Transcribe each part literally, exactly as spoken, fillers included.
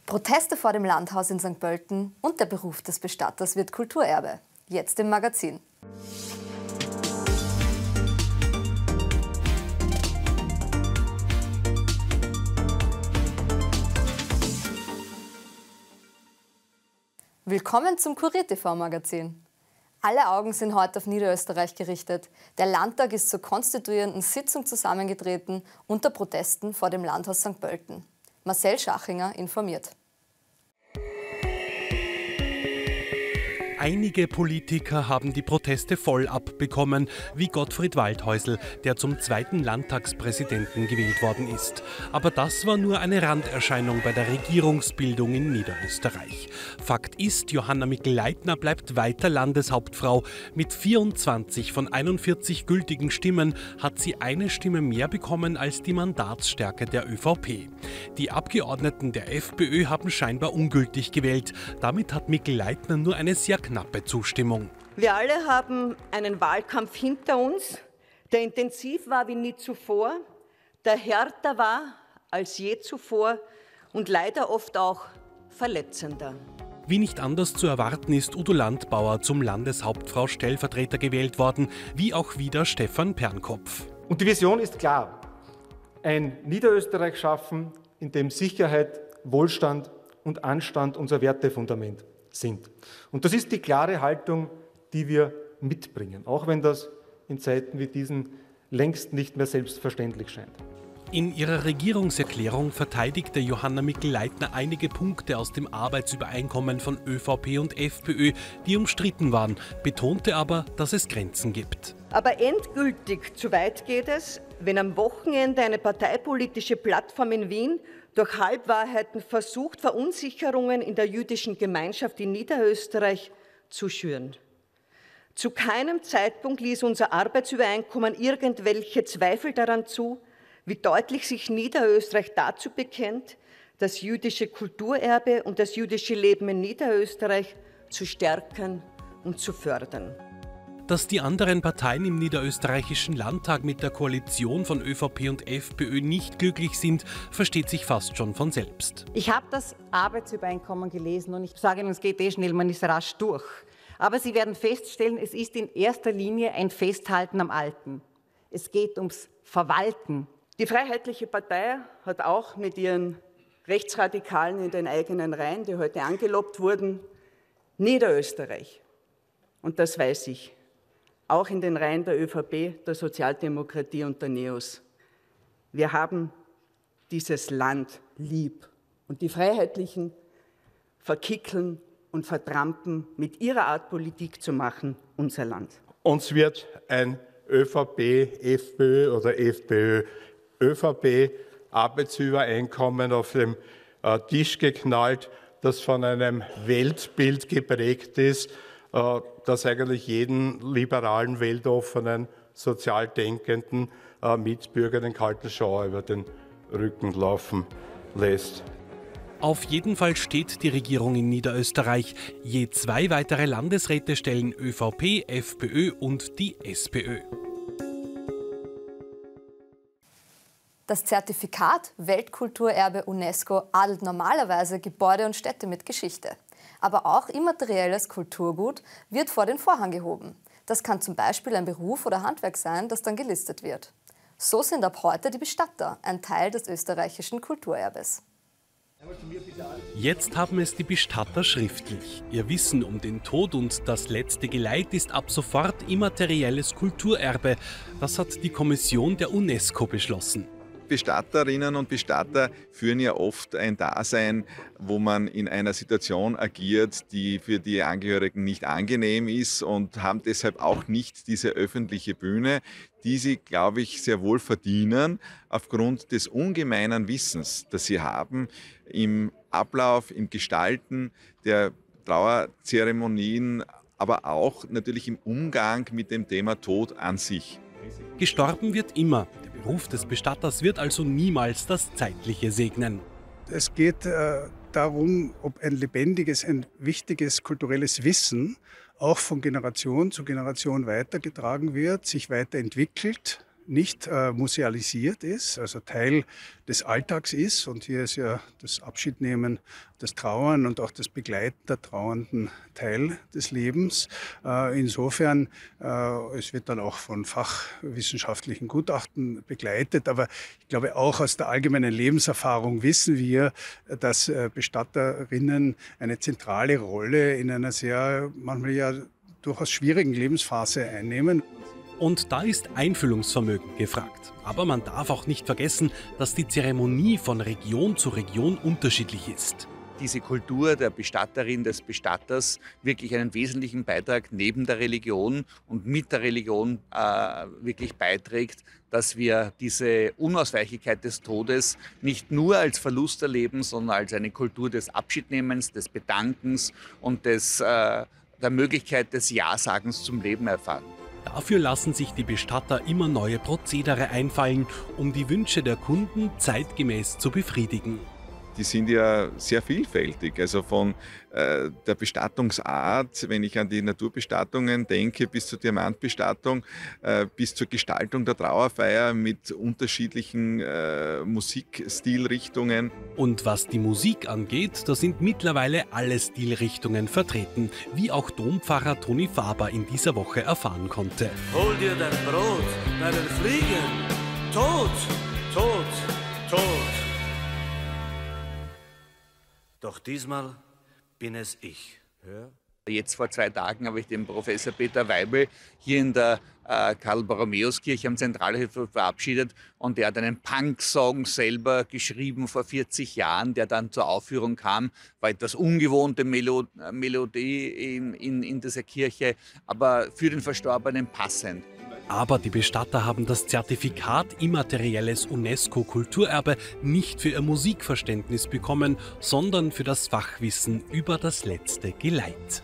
Proteste vor dem Landhaus in Sankt Pölten und der Beruf des Bestatters wird Kulturerbe. Jetzt im Magazin. Willkommen zum Kurier T V-Magazin. Alle Augen sind heute auf Niederösterreich gerichtet. Der Landtag ist zur konstituierenden Sitzung zusammengetreten unter Protesten vor dem Landhaus Sankt Pölten. Marcel Schachinger informiert. Einige Politiker haben die Proteste voll abbekommen, wie Gottfried Waldhäusl, der zum zweiten Landtagspräsidenten gewählt worden ist. Aber das war nur eine Randerscheinung bei der Regierungsbildung in Niederösterreich. Fakt ist, Johanna Mikl-Leitner bleibt weiter Landeshauptfrau. Mit vierundzwanzig von einundvierzig gültigen Stimmen hat sie eine Stimme mehr bekommen als die Mandatsstärke der ÖVP. Die Abgeordneten der FPÖ haben scheinbar ungültig gewählt. Damit hat Mikl-Leitner nur eine sehr knappe Zustimmung. Wir alle haben einen Wahlkampf hinter uns, der intensiv war wie nie zuvor, der härter war als je zuvor und leider oft auch verletzender. Wie nicht anders zu erwarten, ist Udo Landbauer zum Landeshauptfrau Stellvertreter gewählt worden, wie auch wieder Stefan Pernkopf. Und die Vision ist klar: ein Niederösterreich schaffen, in dem Sicherheit, Wohlstand und Anstand unser Wertefundament sind. Und das ist die klare Haltung, die wir mitbringen, auch wenn das in Zeiten wie diesen längst nicht mehr selbstverständlich scheint. In ihrer Regierungserklärung verteidigte Johanna Mikl-Leitner einige Punkte aus dem Arbeitsübereinkommen von ÖVP und FPÖ, die umstritten waren, betonte aber, dass es Grenzen gibt. Aber endgültig zu weit geht es, wenn am Wochenende eine parteipolitische Plattform in Wien durch Halbwahrheiten versucht, Verunsicherungen in der jüdischen Gemeinschaft in Niederösterreich zu schüren. Zu keinem Zeitpunkt ließ unser Arbeitsübereinkommen irgendwelche Zweifel daran zu, wie deutlich sich Niederösterreich dazu bekennt, das jüdische Kulturerbe und das jüdische Leben in Niederösterreich zu stärken und zu fördern. Dass die anderen Parteien im niederösterreichischen Landtag mit der Koalition von ÖVP und FPÖ nicht glücklich sind, versteht sich fast schon von selbst. Ich habe das Arbeitsübereinkommen gelesen und ich sage Ihnen, es geht eh schnell, man ist rasch durch. Aber Sie werden feststellen, es ist in erster Linie ein Festhalten am Alten. Es geht ums Verwalten. Die Freiheitliche Partei hat auch mit ihren Rechtsradikalen in den eigenen Reihen, die heute angelobt wurden, Niederösterreich, und das weiß ich, auch in den Reihen der ÖVP, der Sozialdemokratie und der NEOS. Wir haben dieses Land lieb. Und die Freiheitlichen verkickeln und vertrampen mit ihrer Art Politik zu machen unser Land. Uns wird ein ÖVP, FPÖ oder FPÖ, ÖVP Arbeitsübereinkommen auf dem äh, Tisch geknallt, das von einem Weltbild geprägt ist, äh, das eigentlich jeden liberalen, weltoffenen, sozial denkenden äh, Mitbürger den kalten Schauer über den Rücken laufen lässt. Auf jeden Fall steht die Regierung in Niederösterreich. Je zwei weitere Landesräte stellen ÖVP, FPÖ und die SPÖ. Das Zertifikat Weltkulturerbe UNESCO adelt normalerweise Gebäude und Städte mit Geschichte. Aber auch immaterielles Kulturgut wird vor den Vorhang gehoben. Das kann zum Beispiel ein Beruf oder Handwerk sein, das dann gelistet wird. So sind ab heute die Bestatter ein Teil des österreichischen Kulturerbes. Jetzt haben es die Bestatter schriftlich. Ihr Wissen um den Tod und das letzte Geleit ist ab sofort immaterielles Kulturerbe. Das hat die Kommission der UNESCO beschlossen. Bestatterinnen und Bestatter führen ja oft ein Dasein, wo man in einer Situation agiert, die für die Angehörigen nicht angenehm ist und haben deshalb auch nicht diese öffentliche Bühne, die sie, glaube ich, sehr wohl verdienen, aufgrund des ungemeinen Wissens, das sie haben im Ablauf, im Gestalten der Trauerzeremonien, aber auch natürlich im Umgang mit dem Thema Tod an sich. Gestorben wird immer. Der Beruf des Bestatters wird also niemals das Zeitliche segnen. Es geht äh, darum, ob ein lebendiges, ein wichtiges kulturelles Wissen auch von Generation zu Generation weitergetragen wird, sich weiterentwickelt. nicht äh, musealisiert ist, also Teil des Alltags ist. Und hier ist ja das Abschiednehmen, das Trauern und auch das Begleiten der Trauernden Teil des Lebens. Äh, insofern, äh, es wird dann auch von fachwissenschaftlichen Gutachten begleitet. Aber ich glaube, auch aus der allgemeinen Lebenserfahrung wissen wir, dass äh, Bestatterinnen eine zentrale Rolle in einer sehr, manchmal ja durchaus schwierigen Lebensphase einnehmen. Und da ist Einfühlungsvermögen gefragt. Aber man darf auch nicht vergessen, dass die Zeremonie von Region zu Region unterschiedlich ist. Diese Kultur der Bestatterin, des Bestatters wirklich einen wesentlichen Beitrag neben der Religion und mit der Religion äh, wirklich beiträgt, dass wir diese Unausweichlichkeit des Todes nicht nur als Verlust erleben, sondern als eine Kultur des Abschiednehmens, des Bedankens und des, äh, der Möglichkeit des Ja-Sagens zum Leben erfahren. Dafür lassen sich die Bestatter immer neue Prozedere einfallen, um die Wünsche der Kunden zeitgemäß zu befriedigen. Die sind ja sehr vielfältig, also von äh, der Bestattungsart, wenn ich an die Naturbestattungen denke, bis zur Diamantbestattung, äh, bis zur Gestaltung der Trauerfeier mit unterschiedlichen äh, Musikstilrichtungen. Und was die Musik angeht, da sind mittlerweile alle Stilrichtungen vertreten, wie auch Dompfarrer Toni Faber in dieser Woche erfahren konnte. Hol dir dein Brot, deinen Fliegen, tot, tot, tot. Doch diesmal bin es ich. Hör. Jetzt vor zwei Tagen habe ich den Professor Peter Weibel hier in der äh, Karl-Borromäus-Kirche am Zentralfriedhof verabschiedet und der hat einen Punk-Song selber geschrieben vor vierzig Jahren, der dann zur Aufführung kam. War etwas ungewohnte Melo Melodie in, in, in dieser Kirche, aber für den Verstorbenen passend. Aber die Bestatter haben das Zertifikat immaterielles UNESCO-Kulturerbe nicht für ihr Musikverständnis bekommen, sondern für das Fachwissen über das letzte Geleit.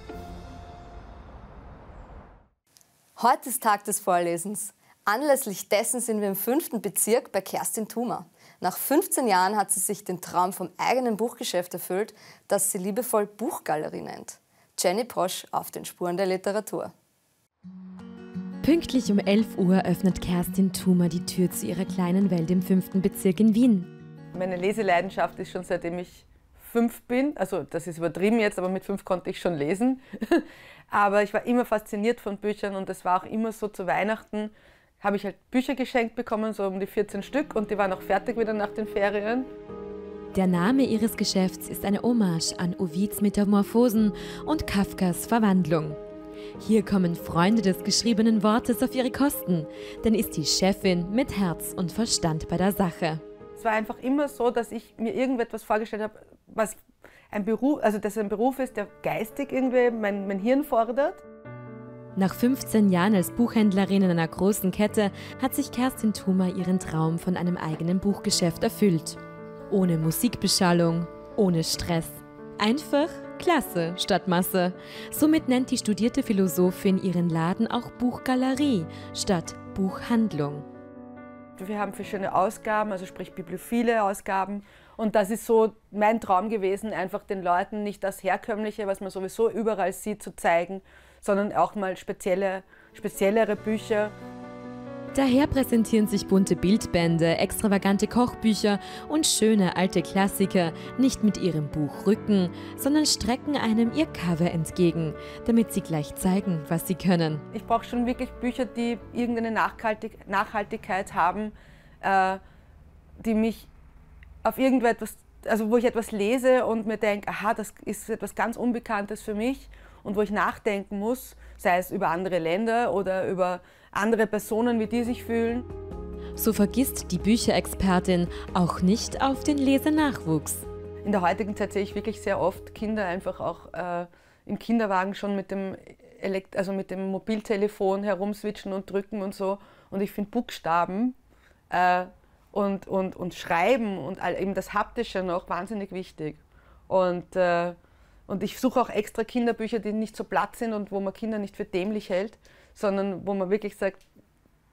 Heute ist Tag des Vorlesens. Anlässlich dessen sind wir im fünften Bezirk bei Kerstin Thumer. Nach fünfzehn Jahren hat sie sich den Traum vom eigenen Buchgeschäft erfüllt, das sie liebevoll Buchgalerie nennt. Jenny Posch auf den Spuren der Literatur. Pünktlich um elf Uhr öffnet Kerstin Thumer die Tür zu ihrer kleinen Welt im fünften Bezirk in Wien. Meine Leseleidenschaft ist schon seitdem ich fünf bin, also das ist übertrieben jetzt, aber mit fünf konnte ich schon lesen. Aber ich war immer fasziniert von Büchern und es war auch immer so, zu Weihnachten habe ich halt Bücher geschenkt bekommen, so um die vierzehn Stück, und die waren auch fertig wieder nach den Ferien. Der Name ihres Geschäfts ist eine Hommage an Ovids Metamorphosen und Kafkas Verwandlung. Hier kommen Freunde des geschriebenen Wortes auf ihre Kosten, denn ist die Chefin mit Herz und Verstand bei der Sache. Es war einfach immer so, dass ich mir irgendetwas vorgestellt habe, was ein Beruf, also dass ein Beruf ist, der geistig irgendwie mein, mein Hirn fordert. Nach fünfzehn Jahren als Buchhändlerin in einer großen Kette hat sich Kerstin Thumer ihren Traum von einem eigenen Buchgeschäft erfüllt. Ohne Musikbeschallung, ohne Stress. Einfach Klasse statt Masse. Somit nennt die studierte Philosophin ihren Laden auch Buchgalerie statt Buchhandlung. Wir haben verschiedene Ausgaben, also sprich bibliophile Ausgaben. Und das ist so mein Traum gewesen, einfach den Leuten nicht das Herkömmliche, was man sowieso überall sieht, zu zeigen, sondern auch mal spezielle, speziellere Bücher. Daher präsentieren sich bunte Bildbände, extravagante Kochbücher und schöne alte Klassiker nicht mit ihrem Buchrücken, sondern strecken einem ihr Cover entgegen, damit sie gleich zeigen, was sie können. Ich brauche schon wirklich Bücher, die irgendeine Nachhaltig Nachhaltigkeit haben, äh, die mich auf irgendetwas, also wo ich etwas lese und mir denke, aha, das ist etwas ganz Unbekanntes für mich, und wo ich nachdenken muss, sei es über andere Länder oder über andere Personen, wie die sich fühlen. So vergisst die Bücherexpertin auch nicht auf den Lesernachwuchs. In der heutigen Zeit sehe ich wirklich sehr oft Kinder einfach auch äh, im Kinderwagen schon mit dem, Elekt also mit dem Mobiltelefon herumswitchen und drücken und so. Und ich finde Buchstaben äh, und, und, und Schreiben und all, eben das Haptische noch wahnsinnig wichtig. Und, äh, und ich suche auch extra Kinderbücher, die nicht so platt sind und wo man Kinder nicht für dämlich hält, sondern wo man wirklich sagt,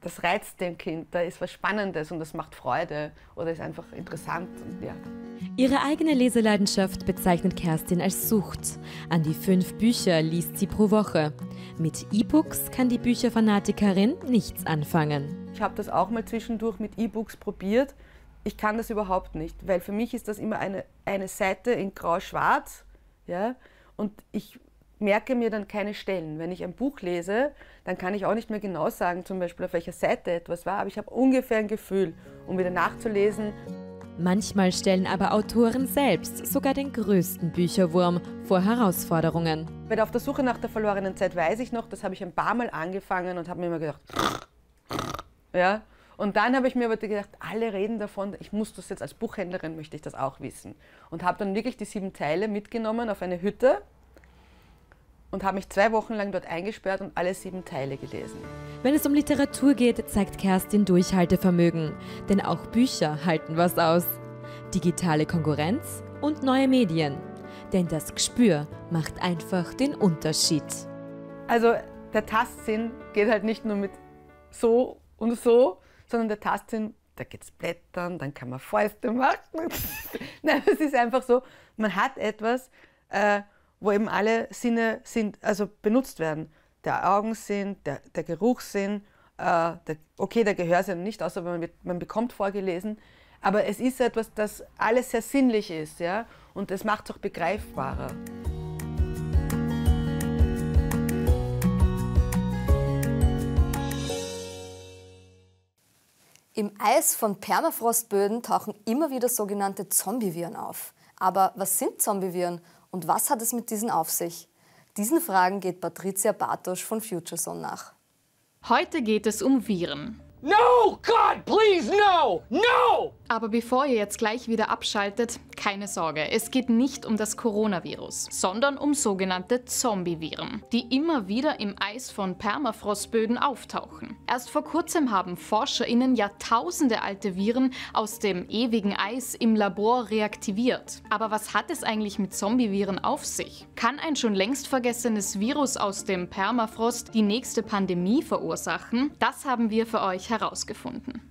das reizt dem Kind, da ist was Spannendes und das macht Freude oder ist einfach interessant. Und ja. Ihre eigene Leseleidenschaft bezeichnet Kerstin als Sucht. An die fünf Bücher liest sie pro Woche. Mit E-Books kann die Bücherfanatikerin nichts anfangen. Ich habe das auch mal zwischendurch mit E-Books probiert. Ich kann das überhaupt nicht, weil für mich ist das immer eine, eine Seite in grau-schwarz, ja, und ich merke mir dann keine Stellen. Wenn ich ein Buch lese, dann kann ich auch nicht mehr genau sagen, zum Beispiel auf welcher Seite etwas war, aber ich habe ungefähr ein Gefühl, um wieder nachzulesen. Manchmal stellen aber Autoren selbst sogar den größten Bücherwurm vor Herausforderungen. Bei der Auf der Suche nach der verlorenen Zeit weiß ich noch, das habe ich ein paar Mal angefangen und habe mir immer gedacht, ja. Und dann habe ich mir aber gedacht, alle reden davon, ich muss das jetzt als Buchhändlerin, möchte ich das auch wissen. Und habe dann wirklich die sieben Teile mitgenommen auf eine Hütte und habe mich zwei Wochen lang dort eingesperrt und alle sieben Teile gelesen. Wenn es um Literatur geht, zeigt Kerstin Durchhaltevermögen. Denn auch Bücher halten was aus. Digitale Konkurrenz und neue Medien. Denn das Gespür macht einfach den Unterschied. Also der Tastsinn geht halt nicht nur mit so und so, sondern der Tastsinn, da geht's blättern, dann kann man Fäuste machen. Nein, es ist einfach so, man hat etwas, äh, wo eben alle Sinne sind, also benutzt werden. Der Augensinn, der, der Geruchssinn, äh, der, okay, der Gehörsinn nicht, außer man, wird, man bekommt vorgelesen. Aber es ist etwas, das alles sehr sinnlich ist, ja? Und das macht es auch begreifbarer. Im Eis von Permafrostböden tauchen immer wieder sogenannte Zombieviren auf. Aber was sind Zombieviren und was hat es mit diesen auf sich? Diesen Fragen geht Patricia Bartosch von FutureZone nach. Heute geht es um Viren. No, God, please, no, no! Aber bevor ihr jetzt gleich wieder abschaltet, keine Sorge, es geht nicht um das Coronavirus, sondern um sogenannte Zombie-Viren, die immer wieder im Eis von Permafrostböden auftauchen. Erst vor kurzem haben ForscherInnen jahrtausende alte Viren aus dem ewigen Eis im Labor reaktiviert. Aber was hat es eigentlich mit Zombie-Viren auf sich? Kann ein schon längst vergessenes Virus aus dem Permafrost die nächste Pandemie verursachen? Das haben wir für euch herausgefunden.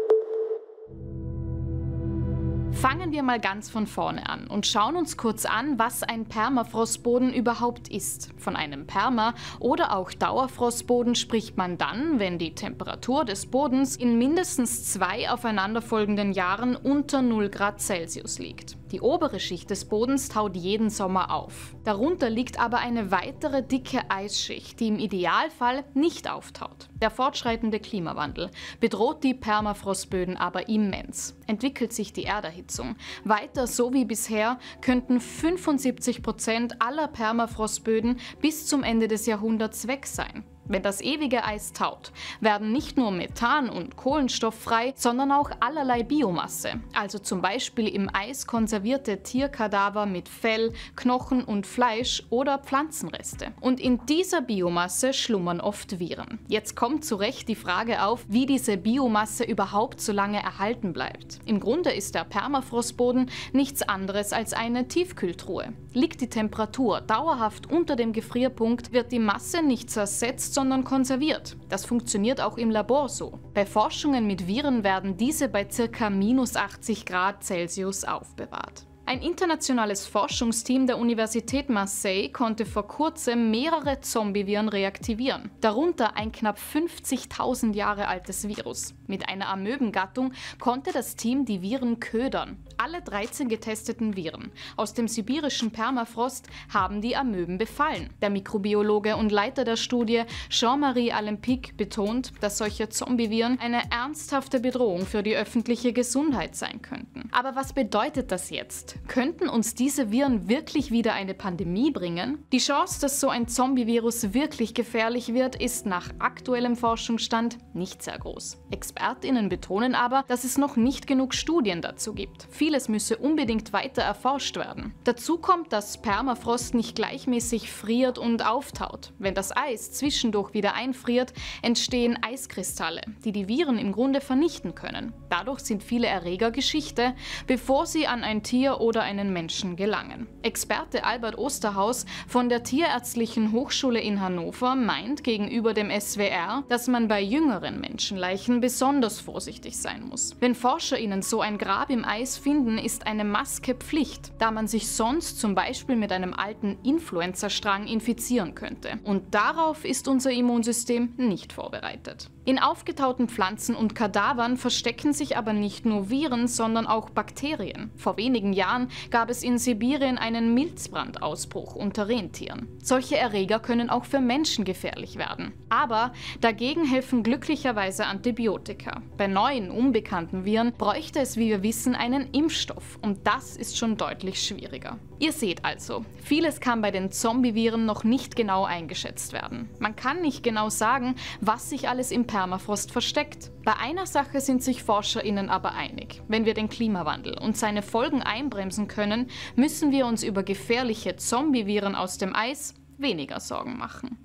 Fangen wir mal ganz von vorne an und schauen uns kurz an, was ein Permafrostboden überhaupt ist. Von einem Perma- oder auch Dauerfrostboden spricht man dann, wenn die Temperatur des Bodens in mindestens zwei aufeinanderfolgenden Jahren unter null Grad Celsius liegt. Die obere Schicht des Bodens taut jeden Sommer auf. Darunter liegt aber eine weitere dicke Eisschicht, die im Idealfall nicht auftaut. Der fortschreitende Klimawandel bedroht die Permafrostböden aber immens. Entwickelt sich die Erderhitzung weiter so wie bisher, könnten fünfundsiebzig Prozent aller Permafrostböden bis zum Ende des Jahrhunderts weg sein. Wenn das ewige Eis taut, werden nicht nur Methan und Kohlenstoff frei, sondern auch allerlei Biomasse, also zum Beispiel im Eis konservierte Tierkadaver mit Fell, Knochen und Fleisch oder Pflanzenreste. Und in dieser Biomasse schlummern oft Viren. Jetzt kommt zu Recht die Frage auf, wie diese Biomasse überhaupt so lange erhalten bleibt. Im Grunde ist der Permafrostboden nichts anderes als eine Tiefkühltruhe. Liegt die Temperatur dauerhaft unter dem Gefrierpunkt, wird die Masse nicht zersetzt, sondern konserviert. Das funktioniert auch im Labor so. Bei Forschungen mit Viren werden diese bei ca. minus achtzig Grad Celsius aufbewahrt. Ein internationales Forschungsteam der Universität Marseille konnte vor kurzem mehrere Zombie-Viren reaktivieren, darunter ein knapp fünfzigtausend Jahre altes Virus. Mit einer Amöbengattung konnte das Team die Viren ködern. Alle dreizehn getesteten Viren aus dem sibirischen Permafrost haben die Amöben befallen. Der Mikrobiologe und Leiter der Studie Jean-Marie Alempic betont, dass solche Zombie-Viren eine ernsthafte Bedrohung für die öffentliche Gesundheit sein könnten. Aber was bedeutet das jetzt? Könnten uns diese Viren wirklich wieder eine Pandemie bringen? Die Chance, dass so ein Zombie-Virus wirklich gefährlich wird, ist nach aktuellem Forschungsstand nicht sehr groß. ExpertInnen betonen aber, dass es noch nicht genug Studien dazu gibt. Vieles müsse unbedingt weiter erforscht werden. Dazu kommt, dass Permafrost nicht gleichmäßig friert und auftaut. Wenn das Eis zwischendurch wieder einfriert, entstehen Eiskristalle, die die Viren im Grunde vernichten können. Dadurch sind viele Erreger Geschichte, bevor sie an ein Tier oder einen Menschen gelangen. Experte Albert Osterhaus von der Tierärztlichen Hochschule in Hannover meint gegenüber dem S W R, dass man bei jüngeren Menschenleichen besonders vorsichtig sein muss. Wenn ForscherInnen so ein Grab im Eis finden, ist eine Maske Pflicht, da man sich sonst zum Beispiel mit einem alten Influenzastrang infizieren könnte. Und darauf ist unser Immunsystem nicht vorbereitet. In aufgetauten Pflanzen und Kadavern verstecken sich aber nicht nur Viren, sondern auch Bakterien. Vor wenigen Jahren gab es in Sibirien einen Milzbrandausbruch unter Rentieren. Solche Erreger können auch für Menschen gefährlich werden. Aber dagegen helfen glücklicherweise Antibiotika. Bei neuen, unbekannten Viren bräuchte es, wie wir wissen, einen Impfstoff. Und das ist schon deutlich schwieriger. Ihr seht also, vieles kann bei den Zombie-Viren noch nicht genau eingeschätzt werden. Man kann nicht genau sagen, was sich alles im Permafrost versteckt. Bei einer Sache sind sich ForscherInnen aber einig. Wenn wir den Klimawandel und seine Folgen einbremsen können, müssen wir uns über gefährliche Zombie-Viren aus dem Eis weniger Sorgen machen.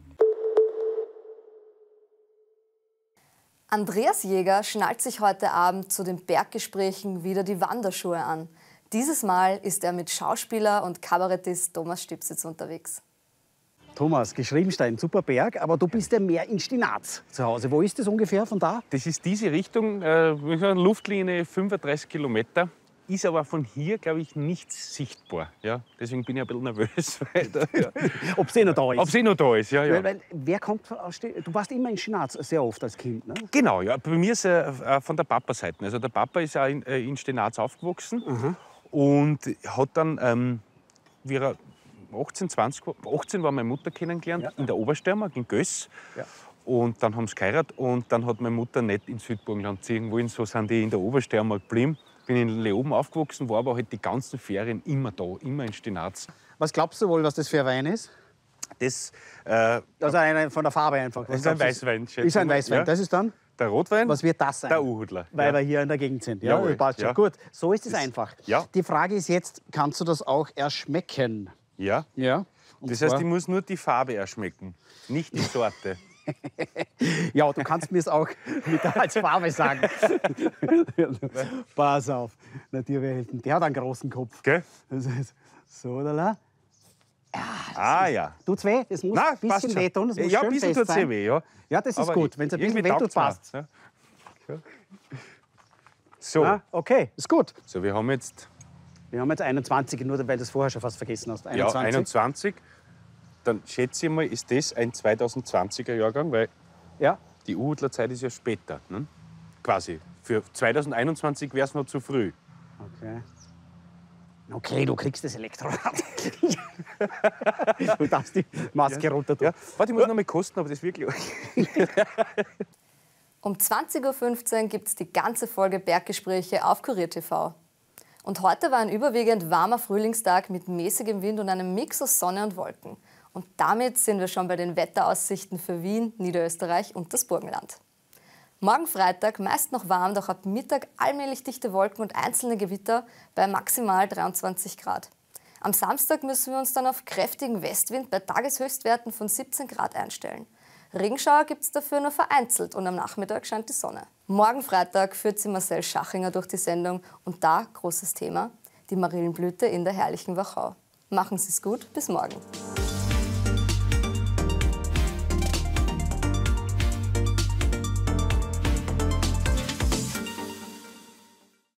Andreas Jäger schnallt sich heute Abend zu den Berggesprächen wieder die Wanderschuhe an. Dieses Mal ist er mit Schauspieler und Kabarettist Thomas Stipsitz unterwegs. Thomas, Geschriebenstein, super Berg, aber du bist ja mehr in Stinaz zu Hause. Wo ist das ungefähr von da? Das ist diese Richtung, äh, Luftlinie fünfunddreißig Kilometer. Ist aber von hier, glaube ich, nicht sichtbar. Ja? Deswegen bin ich ein bisschen nervös. Ja. Ob sie noch da ist? Ob sie noch da ist, ja. ja. Weil, weil, wer kommt aus Stinaz? Du warst immer in Stinaz, sehr oft als Kind, ne? Genau, ja. Bei mir ist er äh, von der Papa-Seite. Also der Papa ist auch in, äh, in Stinaz aufgewachsen. Mhm. Und hat dann, ähm, wie er achtzehn, zwanzig, achtzehn war meine Mutter kennengelernt, ja. in der Obersteiermark, in Göss. Ja. Und dann haben sie geheiratet und dann hat meine Mutter nicht ins Südburgenland ziehen wollen. So sind die in der Obersteiermark geblieben. Bin in Leoben aufgewachsen, war aber halt die ganzen Ferien immer da, immer in Stinaz. Was glaubst du wohl, was das für ein Wein ist? Das, äh, also eine, von der Farbe einfach. Das ist ein Weißwein. Ist ein Weißwein. Ja. Das ist dann? Der Rotwein. Was wird das sein? Der Uhudler. Weil ja. wir hier in der Gegend sind. Ja, Jawohl, passt schon. Ja. Gut, so ist es einfach. Ja. Die Frage ist jetzt, kannst du das auch erschmecken? Ja. ja. Und das heißt, ich muss nur die Farbe erschmecken, nicht die Sorte. Ja, du kannst mir es auch mit der als Farbe sagen. Pass auf, Naturhelden. Der hat einen großen Kopf. Okay. So, oder la? Ja, ah ja. Tut's weh? Das muss Nein, ein bisschen wehtun. Das muss ja, schön ein bisschen fest tut's sein. weh, ja. Ja, das ist aber gut. Wenn es ein bisschen weh tut, passt. Ja. So. Ah, okay, ist gut. So, wir haben jetzt... Wir haben jetzt einundzwanzig, nur weil du es vorher schon fast vergessen hast. einundzwanzig. Ja, einundzwanzig. Dann schätze ich mal, ist das ein zweitausendzwanziger Jahrgang, weil ja. die Uhudlerzeit ist ja später. Ne? Quasi. Für zweitausendeinundzwanzig wäre es noch zu früh. Okay. Okay, du kriegst das Elektrorad. Du darfst die Maske ja. runter tun. Ja. Warte, ich muss noch mal kosten, aber das wirklich... Um zwanzig Uhr fünfzehn gibt es die ganze Folge Berggespräche auf Kurier T V. Und heute war ein überwiegend warmer Frühlingstag mit mäßigem Wind und einem Mix aus Sonne und Wolken. Und damit sind wir schon bei den Wetteraussichten für Wien, Niederösterreich und das Burgenland. Morgen Freitag meist noch warm, doch ab Mittag allmählich dichte Wolken und einzelne Gewitter bei maximal dreiundzwanzig Grad. Am Samstag müssen wir uns dann auf kräftigen Westwind bei Tageshöchstwerten von siebzehn Grad einstellen. Regenschauer gibt es dafür nur vereinzelt und am Nachmittag scheint die Sonne. Morgen Freitag führt sie Marcel Schachinger durch die Sendung und da, großes Thema, die Marillenblüte in der herrlichen Wachau. Machen Sie es gut, bis morgen.